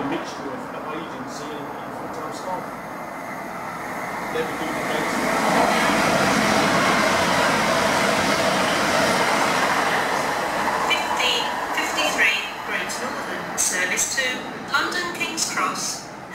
mixture of agency and full-time staff. Never do